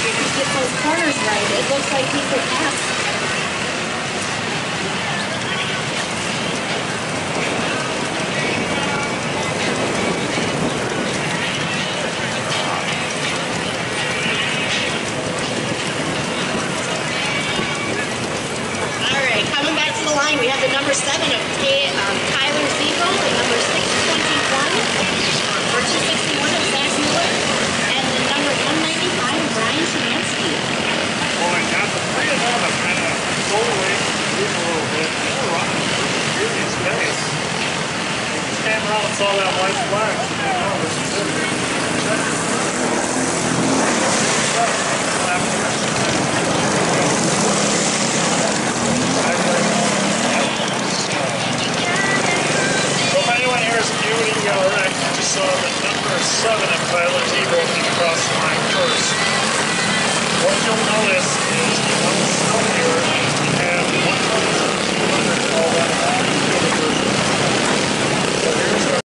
If he gets those corners right, it looks like he could pass. We have the number 7 of Tyler Ziegel, the number 621 or 261 of Zach Miller, and the number 195 of Brian Szymanski. Well, I got the 3 of them have kind of stole away from the group a little bit. They're running through these days. They just came around and saw that white flag. Oh, this is it. Alright, I just saw the number 7 of Tyler Ziegel across the line first. What you'll notice